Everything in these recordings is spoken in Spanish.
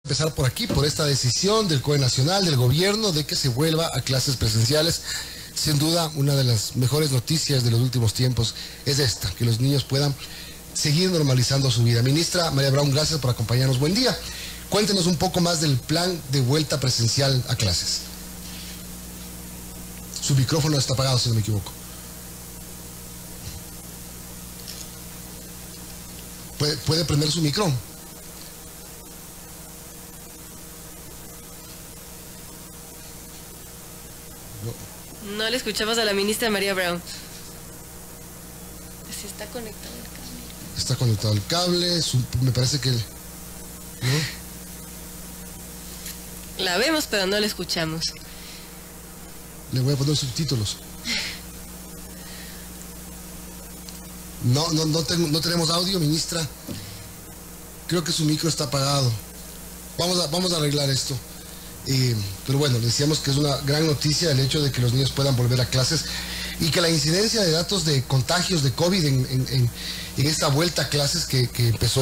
Empezar por aquí, por esta decisión del COE Nacional, del gobierno, de que se vuelva a clases presenciales. Sin duda, una de las mejores noticias de los últimos tiempos es esta, que los niños puedan seguir normalizando su vida. Ministra María Brown, gracias por acompañarnos. Buen día. Cuéntenos un poco más del plan de vuelta presencial a clases. Su micrófono está apagado, si no me equivoco. ¿Puede prender su micrófono? No le escuchamos a la ministra María Brown. Si está conectado el cable. Está conectado el cable, me parece que... ¿no? La vemos, pero no la escuchamos. Le voy a poner subtítulos. No tenemos audio, ministra. Creo que su micro está apagado. Vamos a arreglar esto. Pero bueno, decíamos que es una gran noticia el hecho de que los niños puedan volver a clases y que la incidencia de datos de contagios de COVID en esta vuelta a clases que empezó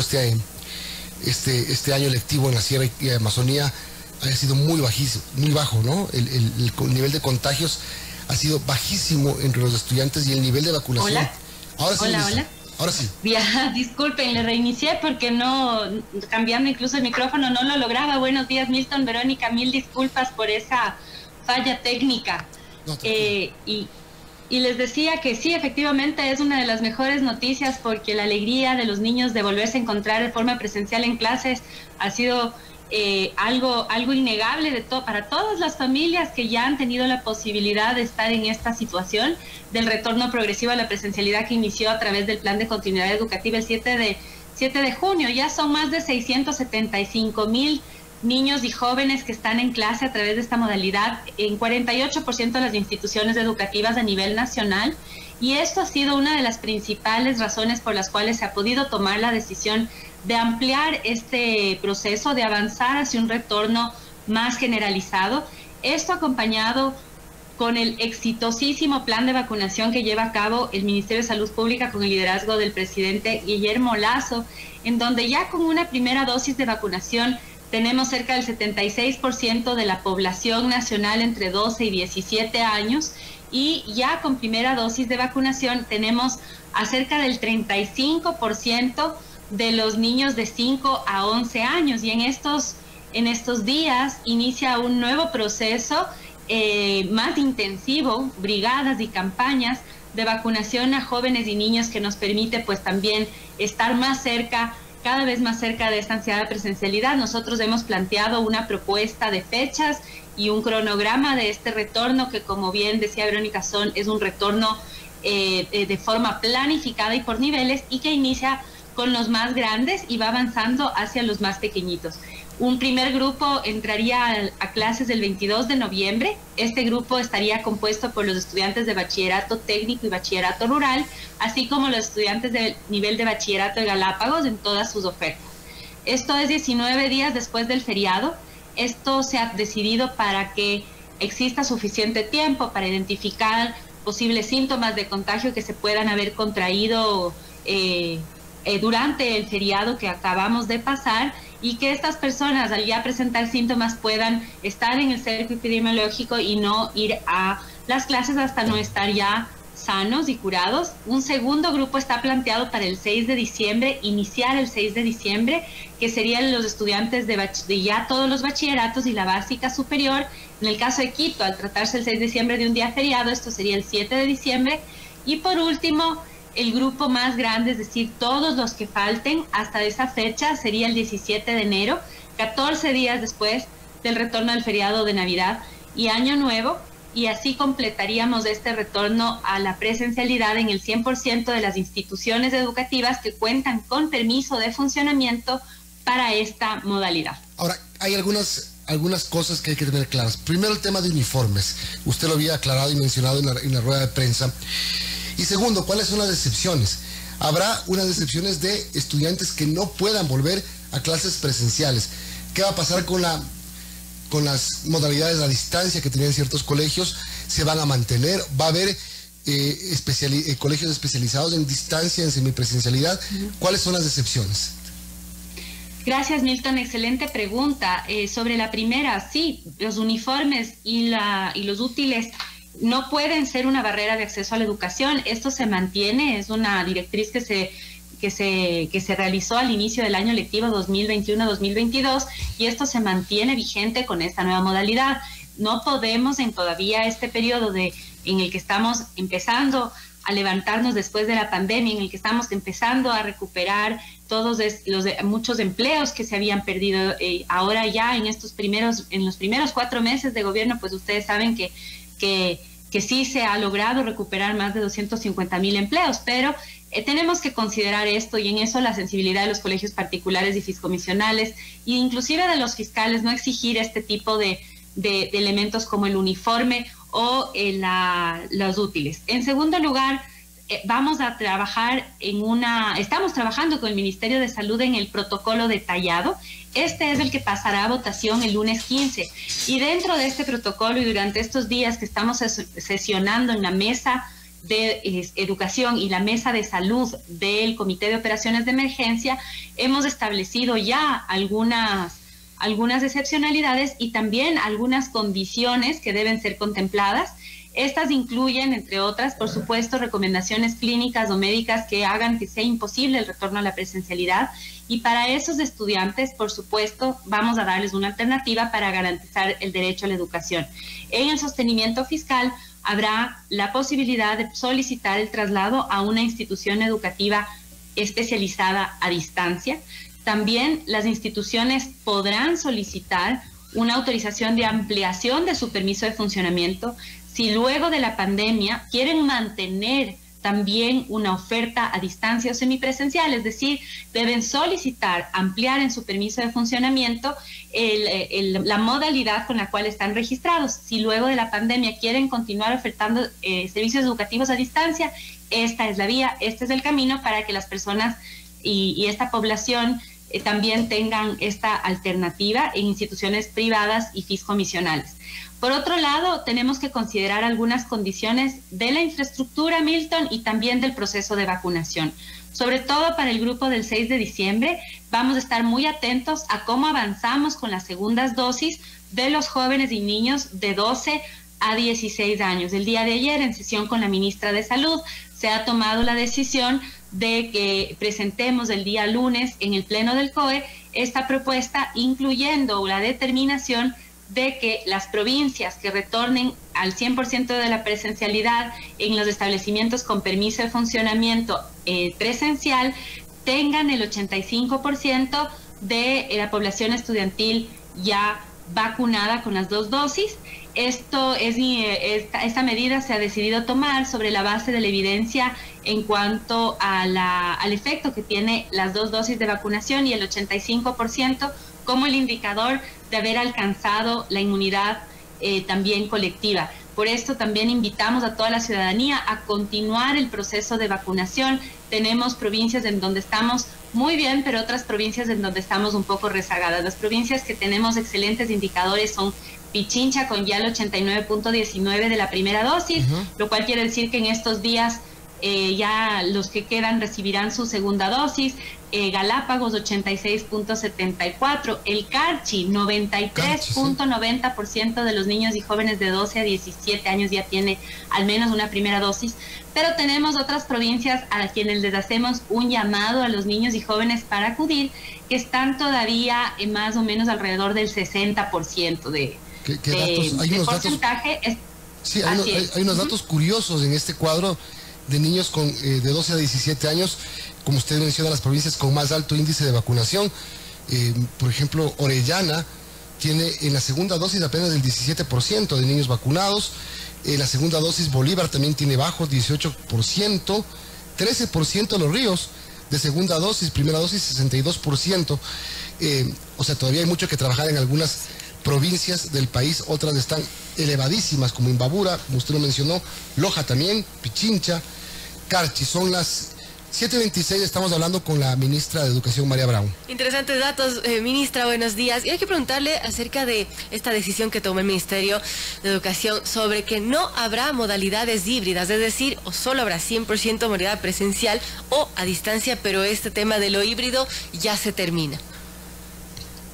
este año lectivo en la Sierra y Amazonía haya sido muy bajo, ¿no? El nivel de contagios ha sido bajísimo entre los estudiantes y el nivel de vacunación. Hola. Ahora sí, Hola. Ahora sí. Ya, disculpen, le reinicié porque cambiando incluso el micrófono no lo lograba. Buenos días, Milton, Verónica, mil disculpas por esa falla técnica. No, y les decía que sí, efectivamente es una de las mejores noticias porque la alegría de los niños de volverse a encontrar de forma presencial en clases ha sido algo innegable para todas las familias que ya han tenido la posibilidad de estar en esta situación del retorno progresivo a la presencialidad que inició a través del Plan de Continuidad Educativa el 7 de junio. Ya son más de 675,000 niños y jóvenes que están en clase a través de esta modalidad en 48% de las instituciones educativas a nivel nacional, y esto ha sido una de las principales razones por las cuales se ha podido tomar la decisión de ampliar este proceso, de avanzar hacia un retorno más generalizado. Esto acompañado con el exitosísimo plan de vacunación que lleva a cabo el Ministerio de Salud Pública con el liderazgo del presidente Guillermo Lasso, en donde ya con una primera dosis de vacunación tenemos cerca del 76% de la población nacional entre 12 y 17 años, y ya con primera dosis de vacunación tenemos a cerca del 35% de los niños de 5 a 11 años, y en estos días inicia un nuevo proceso más intensivo, brigadas y campañas de vacunación a jóvenes y niños que nos permite pues también estar más cerca, cada vez más cerca de esta ansiada presencialidad. Nosotros hemos planteado una propuesta de fechas y un cronograma de este retorno que, como bien decía Verónica, es un retorno de forma planificada y por niveles, y que inicia con los más grandes y va avanzando hacia los más pequeñitos. Un primer grupo entraría a clases el 22 de noviembre. Este grupo estaría compuesto por los estudiantes de bachillerato técnico y bachillerato rural, así como los estudiantes del nivel de bachillerato de Galápagos en todas sus ofertas. Esto es 19 días después del feriado. Esto se ha decidido para que exista suficiente tiempo para identificar posibles síntomas de contagio que se puedan haber contraído durante el feriado que acabamos de pasar, y que estas personas al ya presentar síntomas puedan estar en el cerco epidemiológico y no ir a las clases hasta no estar ya sanos y curados. Un segundo grupo está planteado para el 6 de diciembre, iniciar el 6 de diciembre, que serían los estudiantes de ya todos los bachilleratos y la básica superior. En el caso de Quito, al tratarse el 6 de diciembre de un día feriado, esto sería el 7 de diciembre. Y por último, el grupo más grande, es decir, todos los que falten hasta esa fecha, sería el 17 de enero, 14 días después del retorno del feriado de Navidad y Año Nuevo, y así completaríamos este retorno a la presencialidad en el 100% de las instituciones educativas que cuentan con permiso de funcionamiento para esta modalidad. Ahora, hay algunas cosas que hay que tener claras. Primero, el tema de uniformes. Usted lo había aclarado y mencionado en la rueda de prensa. Y segundo, ¿cuáles son las excepciones? Habrá unas excepciones de estudiantes que no puedan volver a clases presenciales. ¿Qué va a pasar con las modalidades a distancia que tenían ciertos colegios? ¿Se van a mantener? ¿Va a haber colegios especializados en distancia, en semipresencialidad? ¿Cuáles son las excepciones? Gracias, Milton. Excelente pregunta. Sobre la primera, sí, los uniformes y los útiles no pueden ser una barrera de acceso a la educación. Esto se mantiene, es una directriz que se realizó al inicio del año lectivo 2021-2022 y esto se mantiene vigente con esta nueva modalidad. No podemos todavía este periodo en el que estamos empezando a levantarnos después de la pandemia, en el que estamos empezando a recuperar muchos empleos que se habían perdido. Ahora ya en los primeros 4 meses de gobierno, pues ustedes saben que sí se ha logrado recuperar más de 250,000 empleos, pero tenemos que considerar esto y en eso la sensibilidad de los colegios particulares y fiscomisionales e inclusive de los fiscales, no exigir este tipo de elementos como el uniforme o los útiles. En segundo lugar, estamos trabajando con el Ministerio de Salud en el protocolo detallado. Este es el que pasará a votación el lunes 15. Y dentro de este protocolo y durante estos días que estamos sesionando en la mesa de educación y la mesa de salud del Comité de Operaciones de Emergencia, hemos establecido ya algunas excepcionalidades y también algunas condiciones que deben ser contempladas. Estas incluyen, entre otras, por supuesto, recomendaciones clínicas o médicas que hagan que sea imposible el retorno a la presencialidad. Y para esos estudiantes, por supuesto, vamos a darles una alternativa para garantizar el derecho a la educación. En el sostenimiento fiscal habrá la posibilidad de solicitar el traslado a una institución educativa especializada a distancia. También las instituciones podrán solicitar una autorización de ampliación de su permiso de funcionamiento si luego de la pandemia quieren mantener también una oferta a distancia o semipresencial, es decir, deben solicitar ampliar en su permiso de funcionamiento la modalidad con la cual están registrados. Si luego de la pandemia quieren continuar ofertando servicios educativos a distancia, esta es la vía, este es el camino para que las personas y esta población también tengan esta alternativa en instituciones privadas y fiscomisionales. Por otro lado, tenemos que considerar algunas condiciones de la infraestructura, Milton, y también del proceso de vacunación. Sobre todo para el grupo del 6 de diciembre, vamos a estar muy atentos a cómo avanzamos con las segundas dosis de los jóvenes y niños de 12 a 16 años. El día de ayer, en sesión con la ministra de Salud, se ha tomado la decisión de que presentemos el día lunes en el Pleno del COE esta propuesta, incluyendo la determinación de que las provincias que retornen al 100% de la presencialidad en los establecimientos con permiso de funcionamiento presencial tengan el 85% de la población estudiantil ya vacunada con las 2 dosis. Esta medida se ha decidido tomar sobre la base de la evidencia en cuanto al efecto que tiene las 2 dosis de vacunación y el 85% como el indicador de haber alcanzado la inmunidad también colectiva. Por esto también invitamos a toda la ciudadanía a continuar el proceso de vacunación. Tenemos provincias en donde estamos muy bien, pero otras provincias en donde estamos un poco rezagadas. Las provincias que tenemos excelentes indicadores son Pichincha con ya el 89.19 de la primera dosis, lo cual quiere decir que en estos días ya los que quedan recibirán su segunda dosis. Galápagos 86.74, el Carchi 93.90% de los niños y jóvenes de 12 a 17 años ya tiene al menos una primera dosis, pero tenemos otras provincias a quienes les hacemos un llamado a los niños y jóvenes para acudir, que están todavía más o menos alrededor del 60% de datos? Hay unos porcentaje. Sí, hay unos datos curiosos en este cuadro de niños de 12 a 17 años, como usted menciona, las provincias con más alto índice de vacunación. Por ejemplo, Orellana tiene en la segunda dosis apenas el 17% de niños vacunados. En la segunda dosis Bolívar también tiene bajo, 18%, 13% Los Ríos de segunda dosis, primera dosis 62%. O sea, todavía hay mucho que trabajar en algunas provincias del país, otras están elevadísimas como Imbabura, como usted lo mencionó, Loja también, Pichincha, Carchi. Son las 7:26, estamos hablando con la ministra de Educación, María Brown. Interesantes datos, ministra, buenos días. Y hay que preguntarle acerca de esta decisión que tomó el Ministerio de Educación sobre que no habrá modalidades híbridas, es decir, o solo habrá 100% modalidad presencial o a distancia, pero este tema de lo híbrido ya se termina.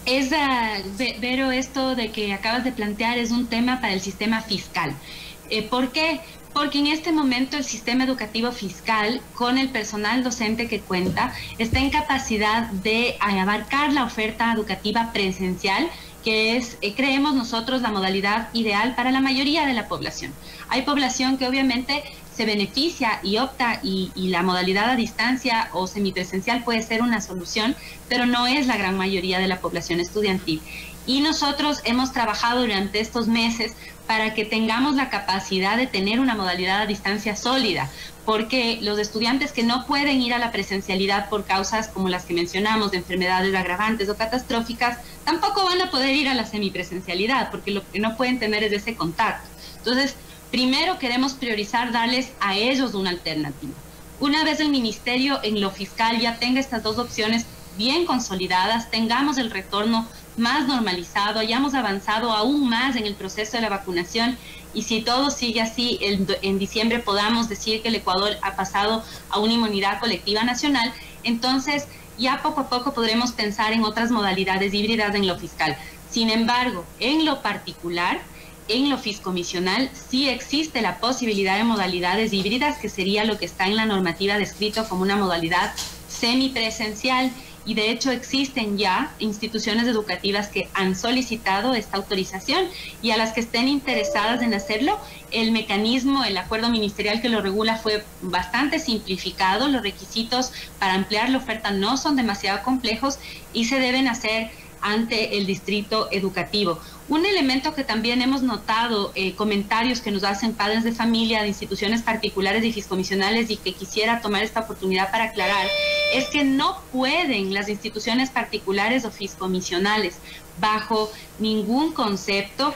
Vero, esto de que acabas de plantear es un tema para el sistema fiscal. ¿Por qué? Porque en este momento el sistema educativo fiscal, con el personal docente que cuenta, está en capacidad de abarcar la oferta educativa presencial, que es, creemos nosotros, la modalidad ideal para la mayoría de la población. Hay población que obviamente se beneficia y opta y la modalidad a distancia o semipresencial puede ser una solución, pero no es la gran mayoría de la población estudiantil. Y nosotros hemos trabajado durante estos meses para que tengamos la capacidad de tener una modalidad a distancia sólida, porque los estudiantes que no pueden ir a la presencialidad por causas como las que mencionamos, de enfermedades agravantes o catastróficas, tampoco van a poder ir a la semipresencialidad, porque lo que no pueden tener es ese contacto. Entonces, primero queremos priorizar darles a ellos una alternativa. Una vez el ministerio en lo fiscal ya tenga estas dos opciones bien consolidadas, tengamos el retorno más normalizado, hayamos avanzado aún más en el proceso de la vacunación y si todo sigue así, en diciembre podamos decir que el Ecuador ha pasado a una inmunidad colectiva nacional, entonces ya poco a poco podremos pensar en otras modalidades híbridas en lo fiscal. Sin embargo, en lo particular, en lo fiscomisional sí existe la posibilidad de modalidades híbridas, que sería lo que está en la normativa descrito como una modalidad semipresencial, y de hecho existen ya instituciones educativas que han solicitado esta autorización y a las que estén interesadas en hacerlo, el mecanismo, el acuerdo ministerial que lo regula fue bastante simplificado, los requisitos para ampliar la oferta no son demasiado complejos y se deben hacer ante el distrito educativo. Un elemento que también hemos notado, comentarios que nos hacen padres de familia de instituciones particulares y fiscomisionales y que quisiera tomar esta oportunidad para aclarar, es que no pueden las instituciones particulares o fiscomisionales, bajo ningún concepto,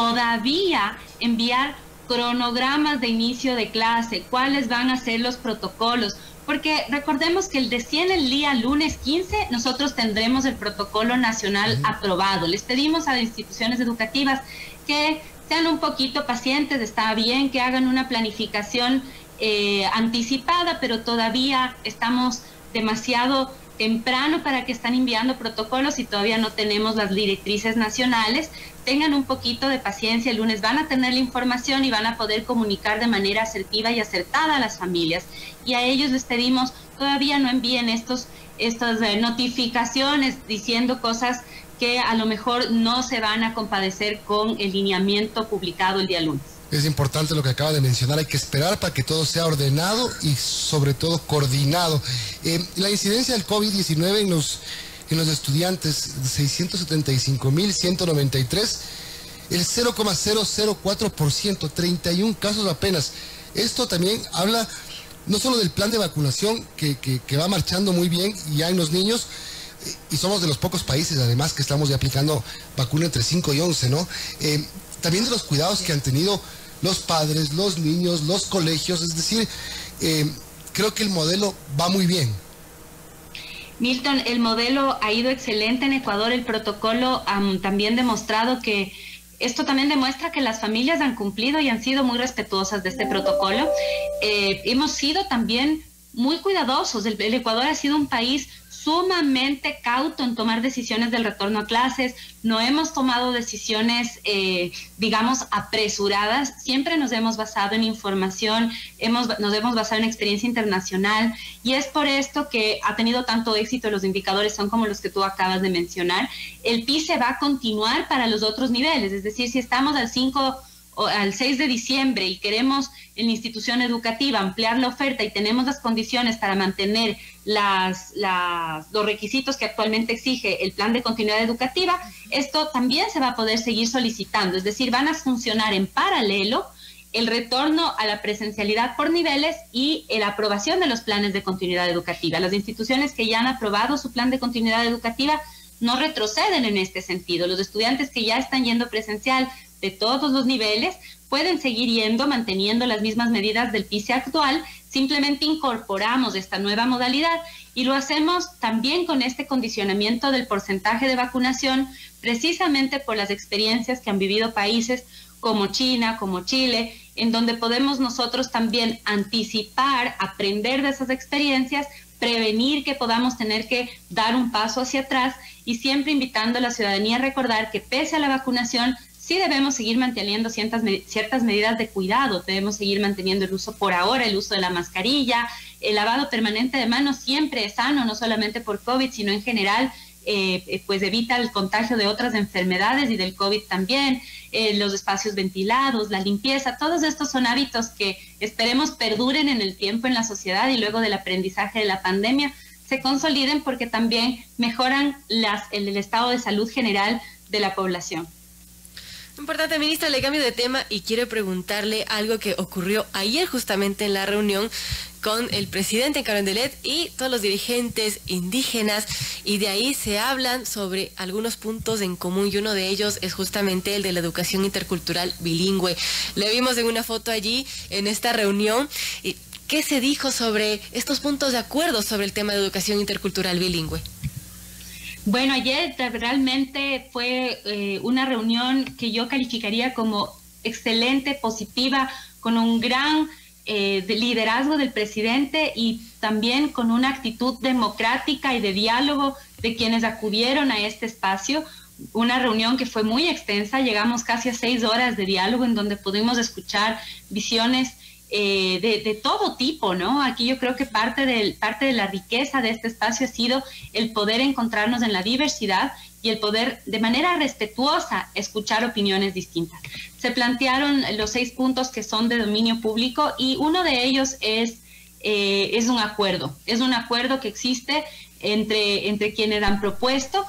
todavía enviar cronogramas de inicio de clase, cuáles van a ser los protocolos, porque recordemos que el día lunes 15 nosotros tendremos el protocolo nacional aprobado. Les pedimos a las instituciones educativas que sean un poquito pacientes, está bien que hagan una planificación anticipada, pero todavía estamos demasiado temprano para que están enviando protocolos y todavía no tenemos las directrices nacionales. Tengan un poquito de paciencia, el lunes van a tener la información y van a poder comunicar de manera asertiva y acertada a las familias. Y a ellos les pedimos, todavía no envíen estas notificaciones diciendo cosas que a lo mejor no se van a compadecer con el lineamiento publicado el día lunes. Es importante lo que acaba de mencionar, hay que esperar para que todo sea ordenado y sobre todo coordinado. La incidencia del COVID-19 en los estudiantes, 675.193, el 0,004%, 31 casos apenas. Esto también habla no solo del plan de vacunación que va marchando muy bien ya en los niños, y somos de los pocos países además que estamos ya aplicando vacuna entre 5 y 11, ¿no? También de los cuidados que han tenido los padres, los niños, los colegios, es decir, creo que el modelo va muy bien. Milton, el modelo ha ido excelente en Ecuador, el protocolo también demostrado que esto también demuestra que las familias han cumplido y han sido muy respetuosas de este protocolo. Hemos sido también muy cuidadosos. El Ecuador ha sido un país sumamente cauto en tomar decisiones del retorno a clases. No hemos tomado decisiones, digamos, apresuradas. Siempre nos hemos basado en información, nos hemos basado en experiencia internacional y es por esto que ha tenido tanto éxito. Los indicadores son como los que tú acabas de mencionar. El PISE va a continuar para los otros niveles, es decir, si estamos al 6 de diciembre y queremos en la institución educativa ampliar la oferta y tenemos las condiciones para mantener los requisitos que actualmente exige el plan de continuidad educativa, esto también se va a poder seguir solicitando, es decir, van a funcionar en paralelo el retorno a la presencialidad por niveles y la aprobación de los planes de continuidad educativa. Las instituciones que ya han aprobado su plan de continuidad educativa no retroceden en este sentido. Los estudiantes que ya están yendo presencial de todos los niveles pueden seguir yendo manteniendo las mismas medidas del PISE actual, simplemente incorporamos esta nueva modalidad y lo hacemos también con este condicionamiento del porcentaje de vacunación, precisamente por las experiencias que han vivido países como China, como Chile, en donde podemos nosotros también anticipar, aprender de esas experiencias prevenir que podamos tener que dar un paso hacia atrás, y siempre invitando a la ciudadanía a recordar que pese a la vacunación, sí debemos seguir manteniendo ciertas medidas de cuidado. Debemos seguir manteniendo el uso por ahora, el uso de la mascarilla, el lavado permanente de manos siempre es sano, no solamente por COVID, sino en general, pues evita el contagio de otras enfermedades y del COVID también, los espacios ventilados, la limpieza, todos estos son hábitos que esperemos perduren en el tiempo en la sociedad y luego del aprendizaje de la pandemia se consoliden, porque también mejoran el estado de salud general de la población. Importante, ministra, le cambio de tema y quiero preguntarle algo que ocurrió ayer justamente en la reunión con el presidente Carondelet y todos los dirigentes indígenas, y de ahí se hablan sobre algunos puntos en común, y uno de ellos es justamente el de la educación intercultural bilingüe. Le vimos en una foto allí en esta reunión. ¿Qué se dijo sobre estos puntos de acuerdo sobre el tema de educación intercultural bilingüe? Bueno, ayer realmente fue una reunión que yo calificaría como excelente, positiva, con un gran liderazgo del presidente y también con una actitud democrática y de diálogo de quienes acudieron a este espacio. Una reunión que fue muy extensa, llegamos casi a 6 horas de diálogo en donde pudimos escuchar visiones de todo tipo, ¿no? Aquí yo creo que parte de la riqueza de este espacio ha sido el poder encontrarnos en la diversidad y el poder de manera respetuosa escuchar opiniones distintas. Se plantearon los 6 puntos que son de dominio público, y uno de ellos es un acuerdo que existe entre quienes han propuesto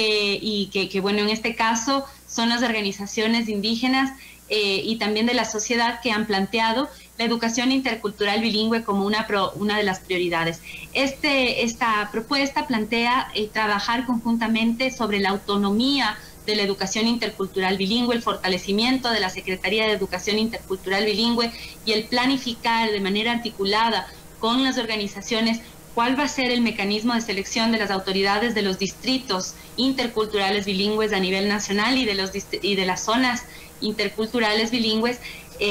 que bueno, en este caso son las organizaciones indígenas y también de la sociedad, que han planteado la educación intercultural bilingüe como una de las prioridades. Esta propuesta plantea trabajar conjuntamente sobre la autonomía de la educación intercultural bilingüe, el fortalecimiento de la Secretaría de Educación Intercultural Bilingüe y el planificar de manera articulada con las organizaciones cuál va a ser el mecanismo de selección de las autoridades de los distritos interculturales bilingües a nivel nacional y de las zonas interculturales bilingües,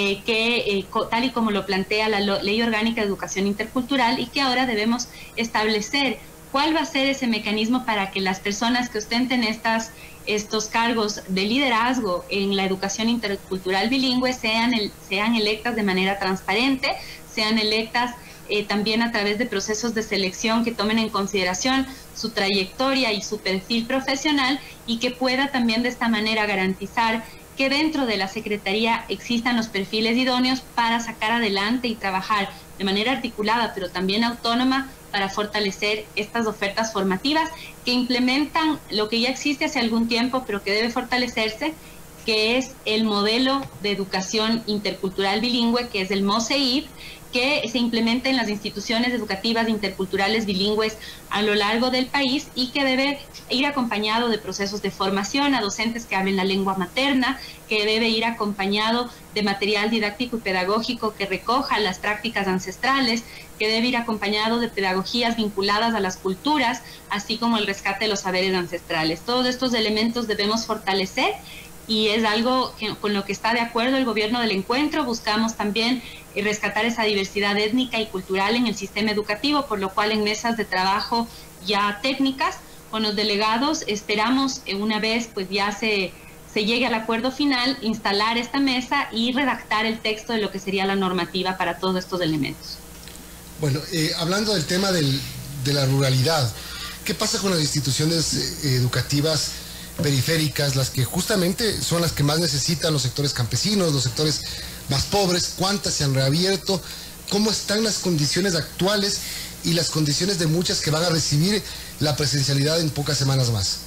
tal y como lo plantea la Ley Orgánica de Educación Intercultural, y que ahora debemos establecer cuál va a ser ese mecanismo para que las personas que ostenten estos cargos de liderazgo en la educación intercultural bilingüe sean electas de manera transparente, sean electas también a través de procesos de selección que tomen en consideración su trayectoria y su perfil profesional, y que pueda también de esta manera garantizar que dentro de la Secretaría existan los perfiles idóneos para sacar adelante y trabajar de manera articulada, pero también autónoma, para fortalecer estas ofertas formativas que implementan lo que ya existe hace algún tiempo, pero que debe fortalecerse, que es el modelo de educación intercultural bilingüe, que es el MOSEIB, que se implementa en las instituciones educativas interculturales bilingües a lo largo del país, y que debe ir acompañado de procesos de formación a docentes que hablen la lengua materna, que debe ir acompañado de material didáctico y pedagógico que recoja las prácticas ancestrales, que debe ir acompañado de pedagogías vinculadas a las culturas, así como el rescate de los saberes ancestrales. Todos estos elementos debemos fortalecer, y es algo con lo que está de acuerdo el gobierno del encuentro. Buscamos también rescatar esa diversidad étnica y cultural en el sistema educativo, por lo cual en mesas de trabajo ya técnicas con los delegados esperamos, una vez pues ya se llegue al acuerdo final, instalar esta mesa y redactar el texto de lo que sería la normativa para todos estos elementos. Bueno, hablando del tema de la ruralidad, ¿qué pasa con las instituciones educativas periféricas, las que justamente son las que más necesitan los sectores campesinos, los sectores más pobres? ¿Cuántas se han reabierto? ¿Cómo están las condiciones actuales y las condiciones de muchas que van a recibir la presencialidad en pocas semanas más?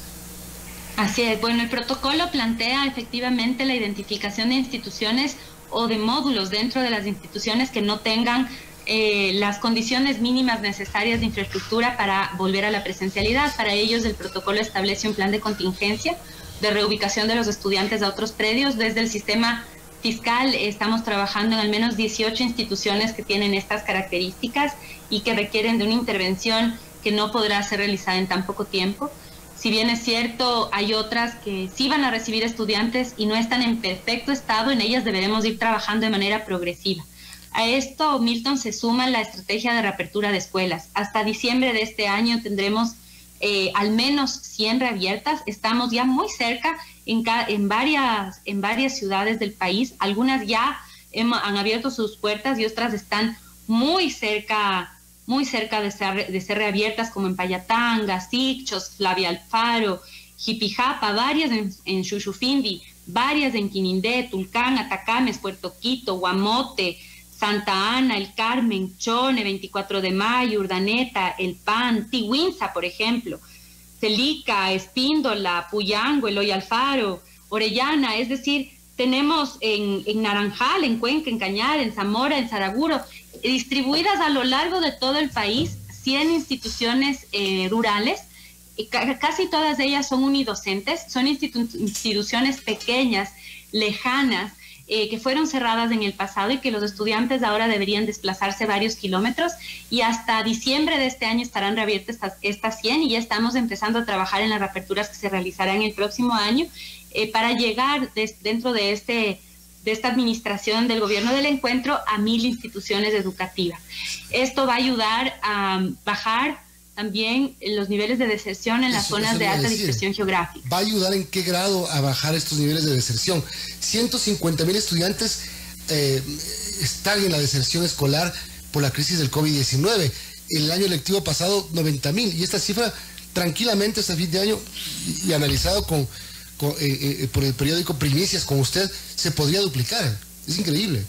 Así es. Bueno, el protocolo plantea efectivamente la identificación de instituciones o de módulos dentro de las instituciones que no tengan las condiciones mínimas necesarias de infraestructura para volver a la presencialidad. Para ellos el protocolo establece un plan de contingencia de reubicación de los estudiantes a otros predios. Desde el sistema fiscal estamos trabajando en al menos 18 instituciones que tienen estas características y que requieren de una intervención que no podrá ser realizada en tan poco tiempo. Si bien es cierto, hay otras que sí van a recibir estudiantes y no están en perfecto estado, en ellas deberemos ir trabajando de manera progresiva. A esto, Milton, se suma la estrategia de reapertura de escuelas. Hasta diciembre de este año tendremos al menos 100 reabiertas. Estamos ya muy cerca en varias ciudades del país. Algunas ya han abierto sus puertas y otras están muy cerca de ser reabiertas, como en Payatanga, Sichos, Flavia Alfaro, Jipijapa, varias en Xuxufindi, varias en Quinindé, Tulcán, Atacames, Puerto Quito, Guamote, Santa Ana, El Carmen, Chone, 24 de Mayo, Urdaneta, El Pan, Tihuinza, por ejemplo, Celica, Espíndola, Puyango, Eloy Alfaro, Orellana, es decir, tenemos en Naranjal, en Cuenca, en Cañar, en Zamora, en Saraguro, distribuidas a lo largo de todo el país, 100 instituciones rurales, casi todas ellas son unidocentes, son instituciones pequeñas, lejanas, que fueron cerradas en el pasado y que los estudiantes ahora deberían desplazarse varios kilómetros, y hasta diciembre de este año estarán reabiertas estas 100 y ya estamos empezando a trabajar en las reaperturas que se realizarán el próximo año para llegar dentro de esta administración del gobierno del encuentro a 1000 instituciones educativas. Esto va a ayudar a bajar también los niveles de deserción en las zonas de alta dispersión geográfica. ¿Va a ayudar en qué grado a bajar estos niveles de deserción? 150,000 estudiantes están en la deserción escolar por la crisis del COVID-19. El año lectivo pasado, 90,000. Y esta cifra, tranquilamente, hasta fin de año, y analizado por el periódico Primicias, con usted, se podría duplicar. Es increíble.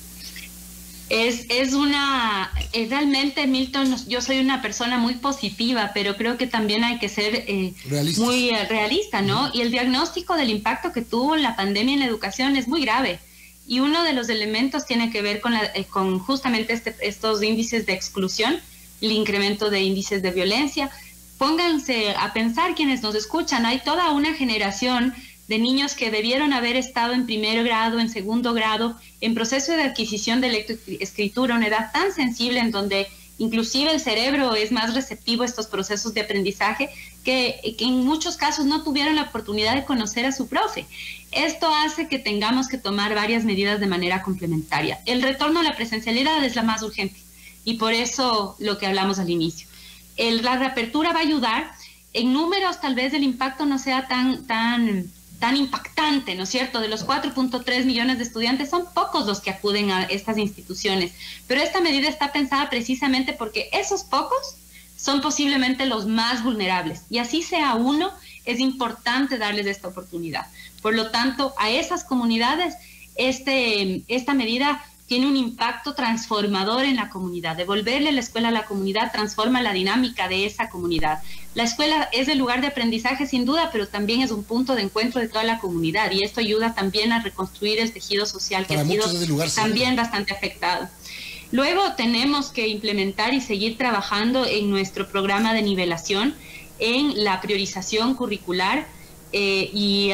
Realmente, Milton, yo soy una persona muy positiva, pero creo que también hay que ser muy realista, ¿no? Y el diagnóstico del impacto que tuvo la pandemia en la educación es muy grave. Y uno de los elementos tiene que ver con justamente estos índices de exclusión, el incremento de índices de violencia. Pónganse a pensar quienes nos escuchan, hay toda una generación de niños que debieron haber estado en primer grado, en segundo grado, en proceso de adquisición de lectoescritura, una edad tan sensible en donde inclusive el cerebro es más receptivo a estos procesos de aprendizaje, que en muchos casos no tuvieron la oportunidad de conocer a su profe. Esto hace que tengamos que tomar varias medidas de manera complementaria. El retorno a la presencialidad es la más urgente y por eso lo que hablamos al inicio. La reapertura va a ayudar. En números tal vez el impacto no sea tan impactante, ¿no es cierto? De los 4.3 millones de estudiantes son pocos los que acuden a estas instituciones, pero esta medida está pensada precisamente porque esos pocos son posiblemente los más vulnerables, y así sea uno, es importante darles esta oportunidad. Por lo tanto, a esas comunidades, esta medida tiene un impacto transformador en la comunidad. Devolverle la escuela a la comunidad transforma la dinámica de esa comunidad. La escuela es el lugar de aprendizaje sin duda, pero también es un punto de encuentro de toda la comunidad, y esto ayuda también a reconstruir el tejido social que ha sido también bastante afectado. Luego tenemos que implementar y seguir trabajando en nuestro programa de nivelación, en la priorización curricular y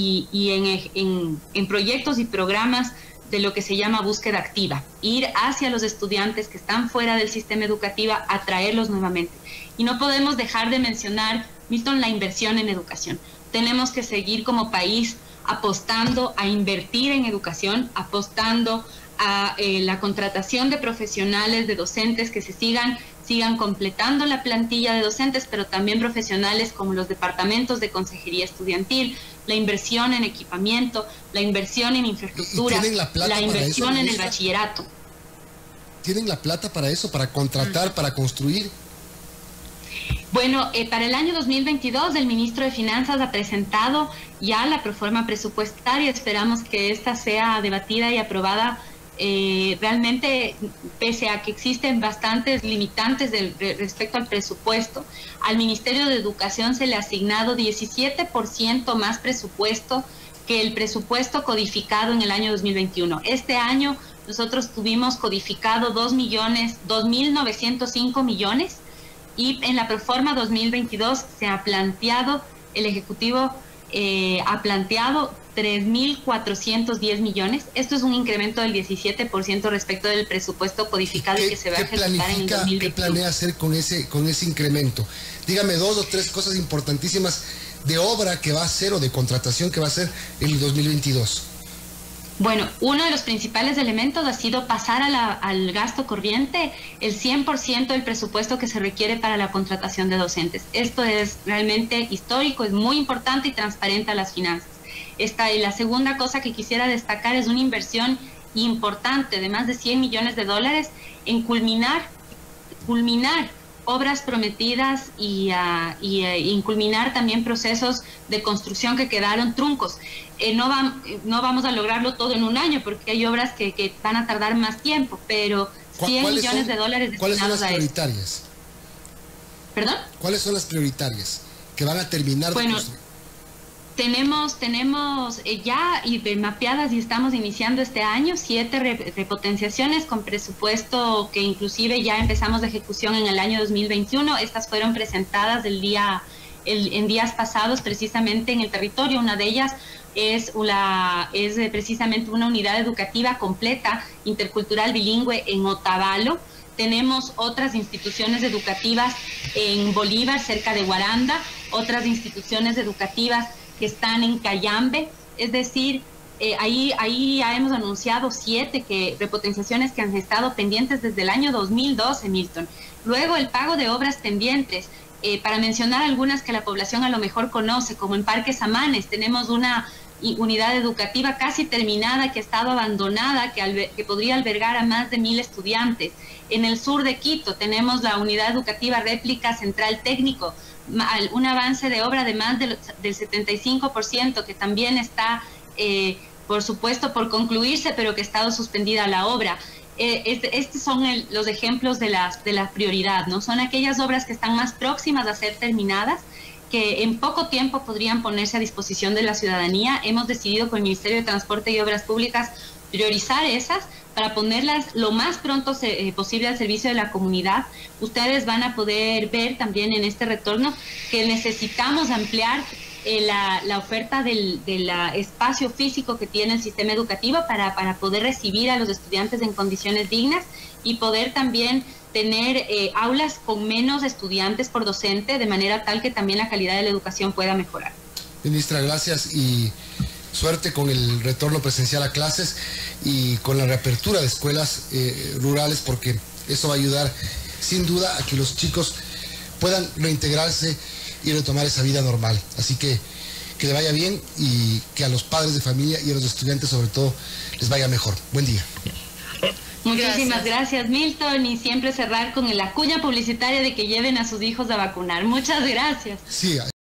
en proyectos y programas de lo que se llama búsqueda activa, ir hacia los estudiantes que están fuera del sistema educativo, atraerlos nuevamente. Y no podemos dejar de mencionar, Milton, la inversión en educación. Tenemos que seguir como país apostando a invertir en educación, apostando a la contratación de profesionales, de docentes que sigan completando la plantilla de docentes, pero también profesionales como los departamentos de consejería estudiantil, la inversión en equipamiento, la inversión en infraestructura, la inversión en el bachillerato. ¿Tienen la plata para eso, para contratar, para construir? Bueno, para el año 2022 el ministro de Finanzas ha presentado ya la proforma presupuestaria. Esperamos que esta sea debatida y aprobada. Realmente, pese a que existen bastantes limitantes respecto al presupuesto, al Ministerio de Educación se le ha asignado 17% más presupuesto que el presupuesto codificado en el año 2021. Este año nosotros tuvimos codificado 2.905 millones, y en la proforma 2022 se ha planteado, el Ejecutivo ha planteado 3.410 millones. Esto es un incremento del 17% respecto del presupuesto codificado y que se va a ejecutar en el 2021. ¿Qué planea hacer con ese incremento? Dígame 2 o 3 cosas importantísimas de obra que va a hacer o de contratación que va a hacer en el 2022. Bueno, uno de los principales elementos ha sido pasar al gasto corriente el 100% del presupuesto que se requiere para la contratación de docentes. Esto es realmente histórico, es muy importante y transparente a las finanzas. Y la segunda cosa que quisiera destacar es una inversión importante de más de $100 millones en culminar obras prometidas y culminar también procesos de construcción que quedaron truncos. No vamos a lograrlo todo en un año porque hay obras que van a tardar más tiempo, pero $100 millones destinados ¿cuáles son las prioritarias? ¿Perdón? ¿Cuáles son las prioritarias que van a terminar de construir? Tenemos ya mapeadas y estamos iniciando este año 7 repotenciaciones con presupuesto que inclusive ya empezamos de ejecución en el año 2021. Estas fueron presentadas en días pasados precisamente en el territorio. Una de ellas es precisamente una unidad educativa completa, intercultural, bilingüe en Otavalo. Tenemos otras instituciones educativas en Bolívar, cerca de Guaranda, otras instituciones educativas que están en Cayambe, es decir, ahí ya hemos anunciado 7 repotenciaciones que han estado pendientes desde el año 2012, Milton. Luego el pago de obras pendientes, para mencionar algunas que la población a lo mejor conoce, como en Parque Samanes, tenemos una unidad educativa casi terminada que ha estado abandonada, que podría albergar a más de 1,000 estudiantes. En el sur de Quito tenemos la unidad educativa réplica Central Técnico, un avance de obra de más del 75%, que también está, por supuesto, por concluirse, pero que ha estado suspendida la obra. Estos son los ejemplos de la prioridad, ¿no? Son aquellas obras que están más próximas a ser terminadas, que en poco tiempo podrían ponerse a disposición de la ciudadanía. Hemos decidido con el Ministerio de Transporte y Obras Públicas priorizar esas para ponerlas lo más pronto posible al servicio de la comunidad. Ustedes van a poder ver también en este retorno que necesitamos ampliar la oferta del espacio físico que tiene el sistema educativo para poder recibir a los estudiantes en condiciones dignas y poder también tener aulas con menos estudiantes por docente, de manera tal que también la calidad de la educación pueda mejorar. Ministra, gracias y suerte con el retorno presencial a clases y con la reapertura de escuelas rurales, porque eso va a ayudar sin duda a que los chicos puedan reintegrarse y retomar esa vida normal. Así que le vaya bien y que a los padres de familia y a los estudiantes sobre todo les vaya mejor. Buen día. Muchísimas gracias, Milton, y siempre cerrar con la cuña publicitaria de que lleven a sus hijos a vacunar. Muchas gracias. Sí.